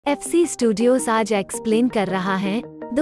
FC studios आज explain कर रहा है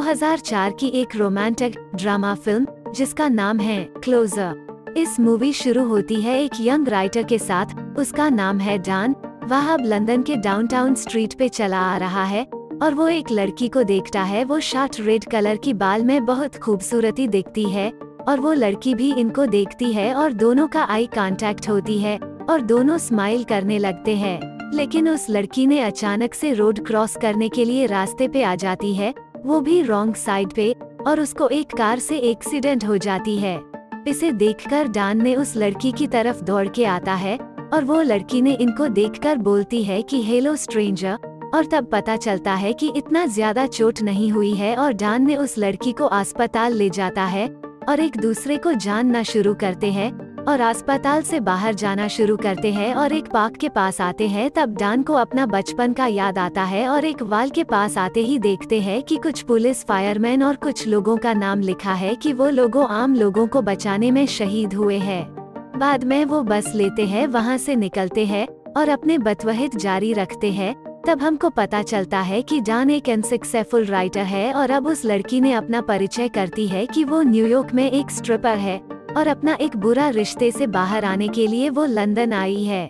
2004 की एक रोमांटिक ड्रामा फिल्म जिसका नाम है क्लोजर। इस मूवी शुरू होती है एक यंग राइटर के साथ, उसका नाम है डॉन। वह अब लंदन के डाउनटाउन स्ट्रीट पे चला आ रहा है और वो एक लड़की को देखता है। वो शॉर्ट रेड कलर की बाल में बहुत खूबसूरती दिखती है और वो लड़की भी इनको देखती है और दोनों का आई कांटेक्ट होती है और दोनों स्माइल करने लगते हैं। लेकिन उस लड़की ने अचानक से रोड क्रॉस करने के लिए रास्ते पे आ जाती है, वो भी रॉन्ग साइड पे, और उसको एक कार से एक्सीडेंट हो जाती है। इसे देखकर डॉन ने उस लड़की की तरफ दौड़ के आता है और वो लड़की ने इनको देखकर बोलती है कि हेलो स्ट्रेंजर, और तब पता चलता है कि इतना ज्यादा चोट नहीं हुई है और डॉन ने उस लड़की को अस्पताल ले जाता है और एक दूसरे को जानना शुरू करते हैं और अस्पताल से बाहर जाना शुरू करते हैं और एक पार्क के पास आते हैं। तब डॉन को अपना बचपन का याद आता है और एक वाल के पास आते ही देखते हैं कि कुछ पुलिस, फायरमैन और कुछ लोगों का नाम लिखा है कि वो लोगों आम लोगों को बचाने में शहीद हुए हैं। बाद में वो बस लेते हैं, वहाँ से निकलते हैं और अपने बतवहित जारी रखते हैं। तब हमको पता चलता है कि डॉन एक अनसक्सेसफुल राइटर है और अब उस लड़की ने अपना परिचय करती है कि वो न्यूयॉर्क में एक स्ट्रिपर है और अपना एक बुरा रिश्ते से बाहर आने के लिए वो लंदन आई है।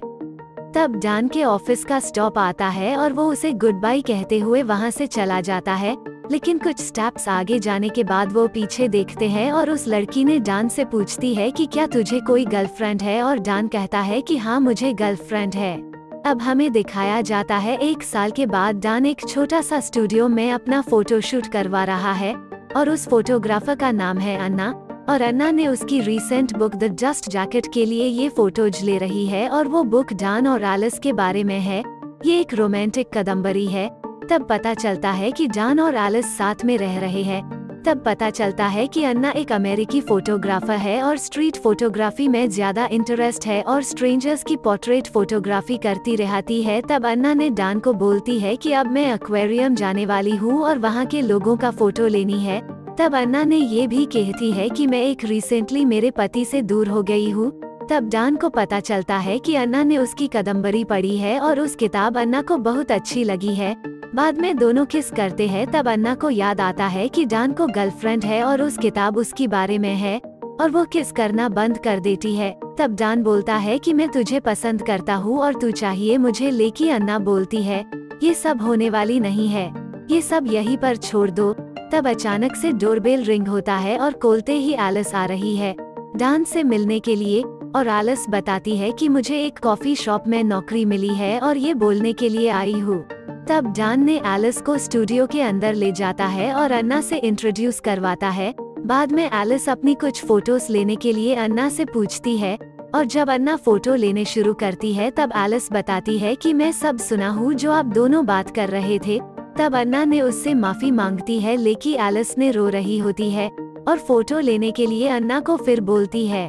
तब डॉन के ऑफिस का स्टॉप आता है और वो उसे गुड बाय कहते हुए वहाँ से चला जाता है। लेकिन कुछ स्टेप्स आगे जाने के बाद वो पीछे देखते हैं और उस लड़की ने डॉन से पूछती है कि क्या तुझे कोई गर्लफ्रेंड है, और डॉन कहता है कि हाँ मुझे गर्लफ्रेंड है। अब हमें दिखाया जाता है 1 साल के बाद डॉन एक छोटा सा स्टूडियो में अपना फोटोशूट करवा रहा है और उस फोटोग्राफर का नाम है अन्ना, और अन्ना ने उसकी recent book the dust jacket के लिए ये फोटोज ले रही है और वो बुक डॉन और एलिस के बारे में है। ये एक रोमांटिक कादम्बरी है। तब पता चलता है कि डॉन और एलिस साथ में रह रहे हैं। तब पता चलता है कि अन्ना एक अमेरिकी फोटोग्राफर है और स्ट्रीट फोटोग्राफी में ज्यादा इंटरेस्ट है और स्ट्रेंजर्स की पोर्ट्रेट फोटोग्राफी करती रहती है। तब अन्ना ने डॉन को बोलती है कि अब मैं एक्वेरियम जाने वाली हूँ और वहाँ के लोगों का फोटो लेनी है। तब अन्ना ने ये भी कहती है कि मैं एक रिसेंटली मेरे पति से दूर हो गई हूँ। तब डॉन को पता चलता है कि अन्ना ने उसकी कादम्बरी पढ़ी है और उस किताब अन्ना को बहुत अच्छी लगी है। बाद में दोनों किस करते हैं। तब अन्ना को याद आता है कि डॉन को गर्लफ्रेंड है और उस किताब उसकी बारे में है और वो किस करना बंद कर देती है। तब डॉन बोलता है कि मैं तुझे पसंद करता हूँ और तू चाहिए मुझे, लेकिन अन्ना बोलती है ये सब होने वाली नहीं है, ये सब यहीं पर छोड़ दो। तब अचानक से डोरबेल रिंग होता है और खोलते ही एलिस आ रही है डॉन से मिलने के लिए, और एलिस बताती है कि मुझे एक कॉफी शॉप में नौकरी मिली है और ये बोलने के लिए आई हूँ। तब डॉन ने एलिस को स्टूडियो के अंदर ले जाता है और अन्ना से इंट्रोड्यूस करवाता है। बाद में एलिस अपनी कुछ फोटोज लेने के लिए अन्ना से पूछती है और जब अन्ना फोटो लेने शुरू करती है तब एलिस बताती है कि मैं सब सुना हूँ जो आप दोनों बात कर रहे थे। तब अन्ना ने उससे माफी मांगती है, लेकिन एलिस ने रो रही होती है और फोटो लेने के लिए अन्ना को फिर बोलती है।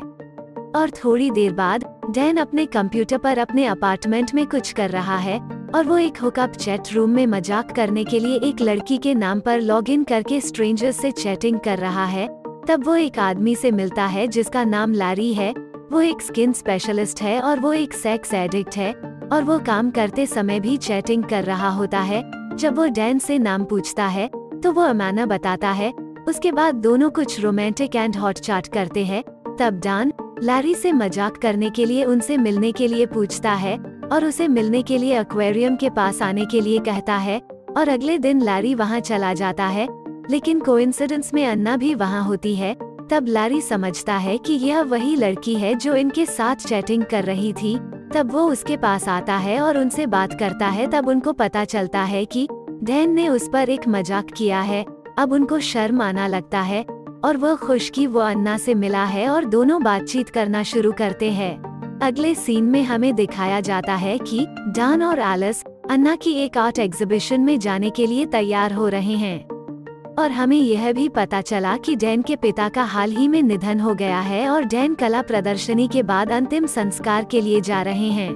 और थोड़ी देर बाद डैन अपने कंप्यूटर पर अपने अपार्टमेंट में कुछ कर रहा है और वो एक हुकअप चैट रूम में मजाक करने के लिए एक लड़की के नाम पर लॉगिन करके स्ट्रेंजर्स से चैटिंग कर रहा है। तब वो एक आदमी से मिलता है जिसका नाम लैरी है। वो एक स्किन स्पेशलिस्ट है और वो एक सेक्स एडिक्ट है और वो काम करते समय भी चैटिंग कर रहा होता है। जब वो डैन से नाम पूछता है तो वो अमाना बताता है। उसके बाद दोनों कुछ रोमांटिक एंड हॉट चैट करते हैं। तब डॉन लैरी से मजाक करने के लिए उनसे मिलने के लिए पूछता है और उसे मिलने के लिए एक्वेरियम के पास आने के लिए कहता है, और अगले दिन लैरी वहाँ चला जाता है। लेकिन कोइंसिडेंस में अन्ना भी वहाँ होती है। तब लैरी समझता है कि यह वही लड़की है जो इनके साथ चैटिंग कर रही थी। तब वो उसके पास आता है और उनसे बात करता है। तब उनको पता चलता है कि डैन ने उस पर एक मजाक किया है। अब उनको शर्म आना लगता है और वह खुश कि वो अन्ना से मिला है और दोनों बातचीत करना शुरू करते हैं। अगले सीन में हमें दिखाया जाता है कि डॉन और एलिस अन्ना की एक आर्ट एग्जीबिशन में जाने के लिए तैयार हो रहे हैं और हमें यह भी पता चला कि डैन के पिता का हाल ही में निधन हो गया है और डैन कला प्रदर्शनी के बाद अंतिम संस्कार के लिए जा रहे हैं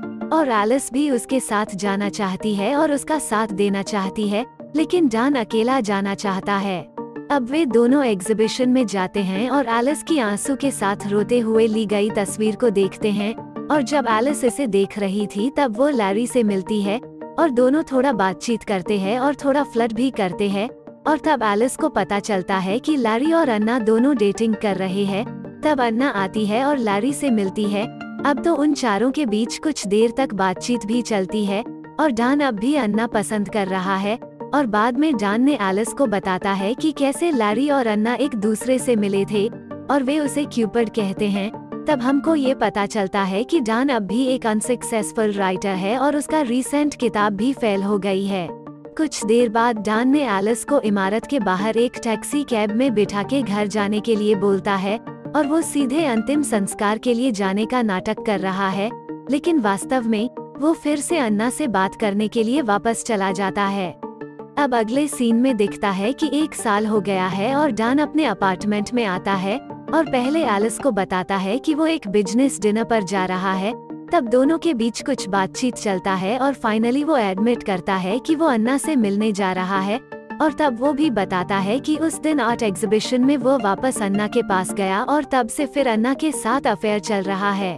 और एलिस भी उसके साथ जाना चाहती है और उसका साथ देना चाहती है, लेकिन डॉन अकेला जाना चाहता है। अब वे दोनों एग्जीबिशन में जाते हैं और एलिस की आंसू के साथ रोते हुए ली गई तस्वीर को देखते हैं और जब एलिस इसे देख रही थी तब वो लैरी से मिलती है और दोनों थोड़ा बातचीत करते हैं और थोड़ा फ्लर्ट भी करते हैं। और तब एलिस को पता चलता है कि लैरी और अन्ना दोनों डेटिंग कर रहे हैं। तब अन्ना आती है और लैरी से मिलती है। अब तो उन चारों के बीच कुछ देर तक बातचीत भी चलती है और डॉन अब भी अन्ना पसंद कर रहा है। और बाद में डॉन ने एलिस को बताता है कि कैसे लैरी और अन्ना एक दूसरे से मिले थे और वे उसे क्यूपिड कहते हैं। तब हमको ये पता चलता है कि डॉन अब भी एक अनसक्सेसफुल राइटर है और उसका रीसेंट किताब भी फेल हो गई है। कुछ देर बाद डॉन ने एलिस को इमारत के बाहर एक टैक्सी कैब में बिठा के घर जाने के लिए बोलता है और वो सीधे अंतिम संस्कार के लिए जाने का नाटक कर रहा है, लेकिन वास्तव में वो फिर से अन्ना से बात करने के लिए वापस चला जाता है। अब अगले सीन में दिखता है कि 1 साल हो गया है और डॉन अपने अपार्टमेंट में आता है और पहले एलिस को बताता है कि वो एक बिजनेस डिनर पर जा रहा है। तब दोनों के बीच कुछ बातचीत चलता है और फाइनली वो एडमिट करता है कि वो अन्ना से मिलने जा रहा है। और तब वो भी बताता है कि उस दिन आर्ट एग्जीबिशन में वो वापस अन्ना के पास गया और तब से फिर अन्ना के साथ अफेयर चल रहा है।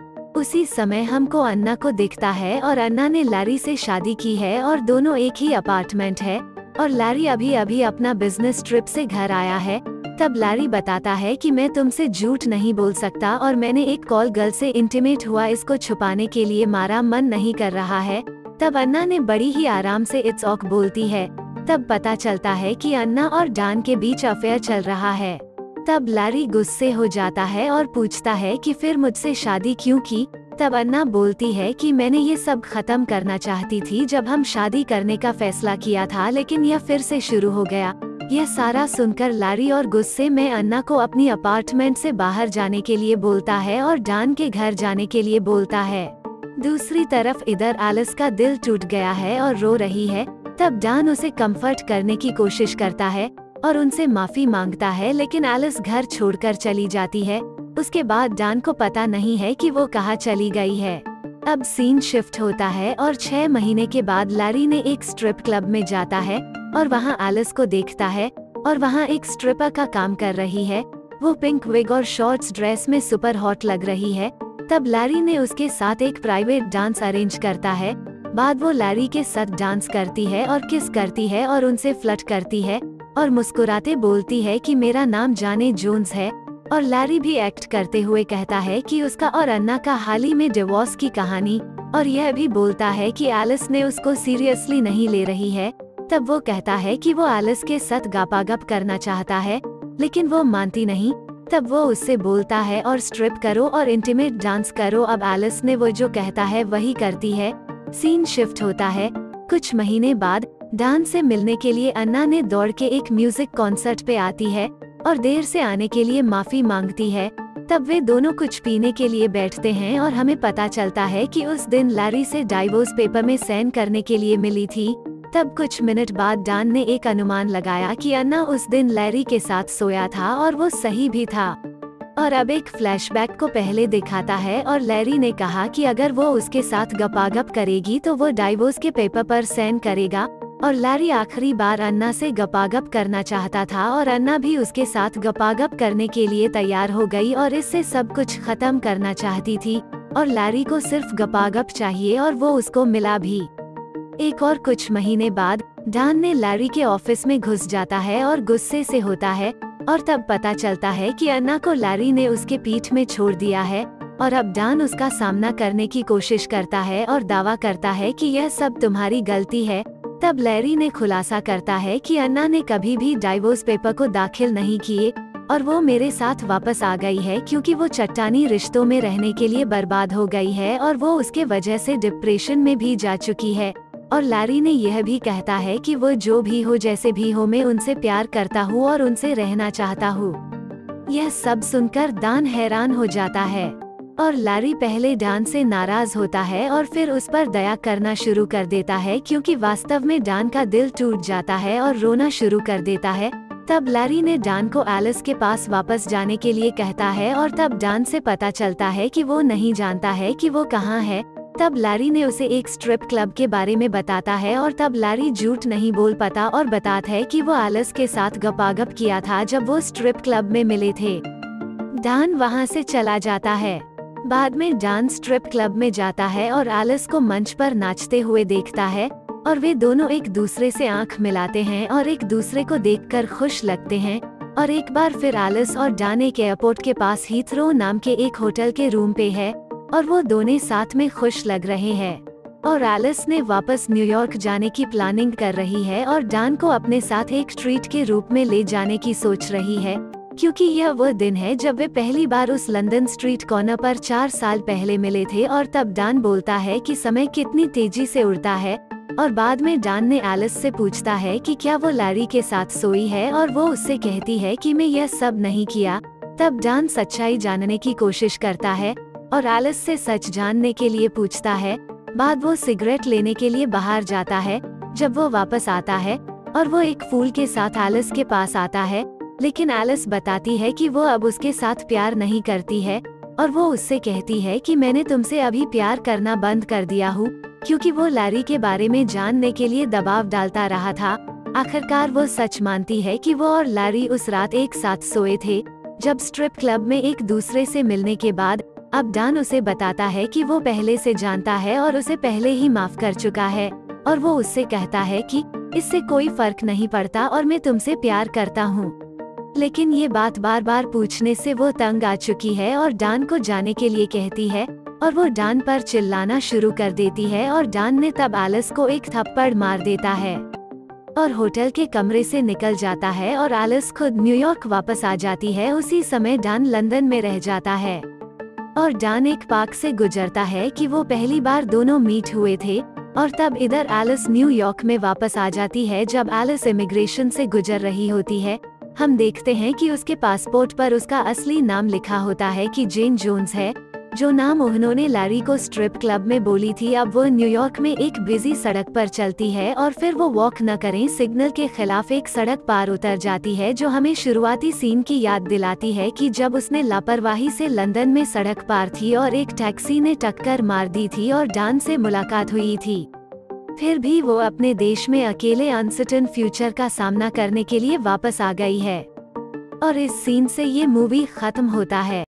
उसी समय हमको अन्ना को दिखता है और अन्ना ने लैरी से शादी की है और दोनों एक ही अपार्टमेंट है और लैरी अभी अभी अपना बिजनेस ट्रिप से घर आया है। तब लैरी बताता है कि मैं तुमसे झूठ नहीं बोल सकता और मैंने एक कॉल गर्ल से इंटीमेट हुआ, इसको छुपाने के लिए मारा मन नहीं कर रहा है। तब अन्ना ने बड़ी ही आराम से इट्स ओके बोलती है। तब पता चलता है कि अन्ना और डॉन के बीच अफेयर चल रहा है। तब लैरी गुस्से हो जाता है और पूछता है कि फिर मुझसे शादी क्यों की। तब अन्ना बोलती है कि मैंने ये सब खत्म करना चाहती थी जब हम शादी करने का फैसला किया था, लेकिन यह फिर से शुरू हो गया। यह सारा सुनकर लैरी और गुस्से में अन्ना को अपनी अपार्टमेंट से बाहर जाने के लिए बोलता है और डॉन के घर जाने के लिए बोलता है। दूसरी तरफ इधर एलिस का दिल टूट गया है और रो रही है। तब डॉन उसे कंफर्ट करने की कोशिश करता है और उनसे माफी मांगता है, लेकिन एलिस घर छोड़कर चली जाती है। उसके बाद डॉन को पता नहीं है कि वो कहाँ चली गई है। अब सीन शिफ्ट होता है और 6 महीने के बाद लैरी ने एक स्ट्रिप क्लब में जाता है और वहाँ एलिस को देखता है और वहाँ एक स्ट्रिपर का काम कर रही है। वो पिंक विग और शॉर्ट्स ड्रेस में सुपर हॉट लग रही है। तब लैरी ने उसके साथ एक प्राइवेट डांस अरेंज करता है। बाद वो लैरी के साथ डांस करती है और किस करती है और उनसे फ्लर्ट करती है और मुस्कुराते बोलती है कि मेरा नाम जाने जोन्स है। और लैरी भी एक्ट करते हुए कहता है कि उसका और अन्ना का हाल ही में डिवोर्स की कहानी, और यह भी बोलता है कि एलिस ने उसको सीरियसली नहीं ले रही है। तब वो कहता है कि वो एलिस के साथ गपागप करना चाहता है, लेकिन वो मानती नहीं। तब वो उससे बोलता है और स्ट्रिप करो और इंटीमेट डांस करो। अब एलिस ने वो जो कहता है वही करती है। सीन शिफ्ट होता है। कुछ महीने बाद डॉन से मिलने के लिए अन्ना ने दौड़ के एक म्यूजिक कॉन्सर्ट पे आती है और देर से आने के लिए माफी मांगती है। तब वे दोनों कुछ पीने के लिए बैठते हैं और हमें पता चलता है कि उस दिन लैरी से डाइवोर्स पेपर में साइन करने के लिए मिली थी। तब कुछ मिनट बाद डॉन ने एक अनुमान लगाया कि अन्ना उस दिन लैरी के साथ सोया था और वो सही भी था। और अब एक फ्लैशबैक को पहले दिखाता है और लैरी ने कहा कि अगर वो उसके साथ गपागप करेगी तो वो डाइवोर्स के पेपर पर साइन करेगा। और लैरी आखिरी बार अन्ना से गपागप करना चाहता था और अन्ना भी उसके साथ गपागप करने के लिए तैयार हो गई और इससे सब कुछ खत्म करना चाहती थी। और लैरी को सिर्फ गपागप चाहिए और वो उसको मिला भी। एक और कुछ महीने बाद डॉन ने लैरी के ऑफिस में घुस जाता है और गुस्से से होता है। और तब पता चलता है कि अन्ना को लैरी ने उसके पीठ में छोड़ दिया है। और अब डॉन उसका सामना करने की कोशिश करता है और दावा करता है कि यह सब तुम्हारी गलती है। तब लैरी ने खुलासा करता है कि अन्ना ने कभी भी डाइवोर्स पेपर को दाखिल नहीं किए और वो मेरे साथ वापस आ गई है क्योंकि वो चट्टानी रिश्तों में रहने के लिए बर्बाद हो गई है और वो उसके वजह से डिप्रेशन में भी जा चुकी है। और लैरी ने यह भी कहता है कि वो जो भी हो जैसे भी हो मैं उनसे प्यार करता हूँ और उनसे रहना चाहता हूँ। यह सब सुनकर डॉन हैरान हो जाता है और लैरी पहले डॉन से नाराज होता है और फिर उस पर दया करना शुरू कर देता है क्योंकि वास्तव में डॉन का दिल टूट जाता है और रोना शुरू कर देता है। तब लैरी ने डॉन को एलिस के पास वापस जाने के लिए कहता है और तब डॉन से पता चलता है कि वो नहीं जानता है कि वो कहाँ है। तब लैरी ने उसे एक स्ट्रिप क्लब के बारे में बताता है और तब लैरी झूठ नहीं बोल पाता और बताता है कि वो एलिस के साथ गपागप किया था जब वो स्ट्रिप क्लब में मिले थे। डॉन वहाँ से चला जाता है। बाद में डान स्ट्रिप क्लब में जाता है और एलिस को मंच पर नाचते हुए देखता है और वे दोनों एक दूसरे से आंख मिलाते हैं और एक दूसरे को देखकर खुश लगते हैं। और एक बार फिर एलिस और डान एक एयरपोर्ट के पास हीथ्रो नाम के एक होटल के रूम पे है और वो दोनों साथ में खुश लग रहे हैं। और एलिस ने वापस न्यूयॉर्क जाने की प्लानिंग कर रही है और डान को अपने साथ एक ट्रीट के रूप में ले जाने की सोच रही है, क्योंकि यह वह दिन है जब वे पहली बार उस लंदन स्ट्रीट कॉर्नर पर 4 साल पहले मिले थे। और तब डान बोलता है कि समय कितनी तेजी से उड़ता है। और बाद में डान ने एलिस से पूछता है कि क्या वो लैरी के साथ सोई है और वो उससे कहती है कि मैं यह सब नहीं किया। तब डान सच्चाई जानने की कोशिश करता है और एलिस से सच जानने के लिए पूछता है। बाद वो सिगरेट लेने के लिए बाहर जाता है। जब वो वापस आता है और वो एक फूल के साथ एलिस के पास आता है, लेकिन एलिस बताती है कि वो अब उसके साथ प्यार नहीं करती है और वो उससे कहती है कि मैंने तुमसे अभी प्यार करना बंद कर दिया हूँ, क्योंकि वो लैरी के बारे में जानने के लिए दबाव डालता रहा था। आखिरकार वो सच मानती है कि वो और लैरी उस रात एक साथ सोए थे। जब स्ट्रिप क्लब में एक दूसरे से मिलने के बाद अब डान उसे बताता है कि वो पहले से जानता है और उसे पहले ही माफ कर चुका है। और वो उससे कहता है कि इससे कोई फर्क नहीं पड़ता और मैं तुमसे प्यार करता हूँ। लेकिन ये बात बार बार पूछने से वो तंग आ चुकी है और डान को जाने के लिए कहती है और वो डान पर चिल्लाना शुरू कर देती है और डान ने तब एलिस को एक थप्पड़ मार देता है और होटल के कमरे से निकल जाता है और एलिस खुद न्यूयॉर्क वापस आ जाती है। उसी समय डान लंदन में रह जाता है और डान एक पार्क से गुजरता है कि वो पहली बार दोनों मीट हुए थे। और तब इधर एलिस न्यूयॉर्क में वापस आ जाती है। जब एलिस इमिग्रेशन से गुजर रही होती है, हम देखते हैं कि उसके पासपोर्ट पर उसका असली नाम लिखा होता है कि जेन जोन्स है, जो नाम उन्होंने लैरी को स्ट्रिप क्लब में बोली थी। अब वो न्यूयॉर्क में एक बिजी सड़क पर चलती है और फिर वो वॉक न करें सिग्नल के खिलाफ एक सड़क पार उतर जाती है, जो हमें शुरुआती सीन की याद दिलाती है कि जब उसने लापरवाही से लंदन में सड़क पार थी और एक टैक्सी ने टक्कर मार दी थी और डान से मुलाकात हुई थी। फिर भी वो अपने देश में अकेले अनसर्टेन फ्यूचर का सामना करने के लिए वापस आ गई है। और इस सीन से ये मूवी खत्म होता है।